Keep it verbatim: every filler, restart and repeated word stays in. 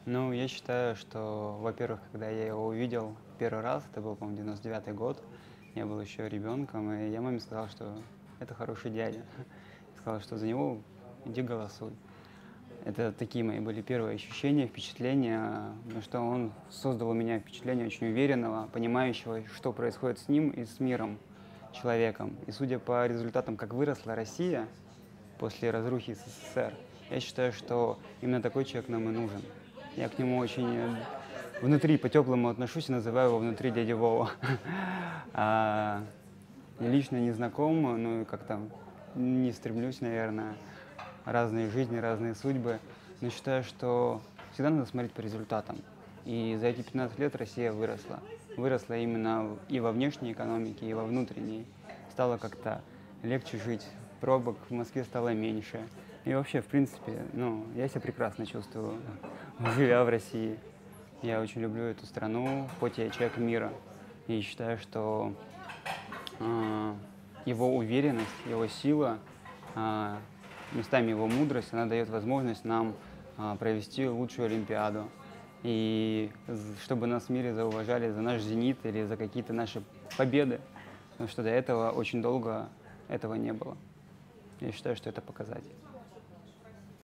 Ну, я считаю, что, во-первых, когда я его увидел первый раз, это был, по-моему, девяносто девятый год, я был еще ребенком, и я маме сказал, что это хороший дядя. Сказал, что за него иди голосуй. Это такие мои были первые ощущения, впечатления, потому что он создал у меня впечатление очень уверенного, понимающего, что происходит с ним и с миром, человеком. И судя по результатам, как выросла Россия после разрухи СССР, я считаю, что именно такой человек нам и нужен. Я к нему очень э, внутри по-теплому отношусь и называю его внутри дяди Вова. А, Лично не знаком, ну и как-то не стремлюсь, наверное. Разные жизни, разные судьбы. Но считаю, что всегда надо смотреть по результатам. И за эти пятнадцать лет Россия выросла. Выросла именно и во внешней экономике, и во внутренней. Стало как-то легче жить, пробок в Москве стало меньше. И вообще, в принципе, ну, я себя прекрасно чувствую, живя в России. Я очень люблю эту страну, хоть я человек мира. И считаю, что а, его уверенность, его сила, а, местами его мудрость, она дает возможность нам а, провести лучшую Олимпиаду. И з- чтобы нас в мире зауважали за наш «Зенит» или за какие-то наши победы. Потому что до этого очень долго этого не было. Я считаю, что это показатель.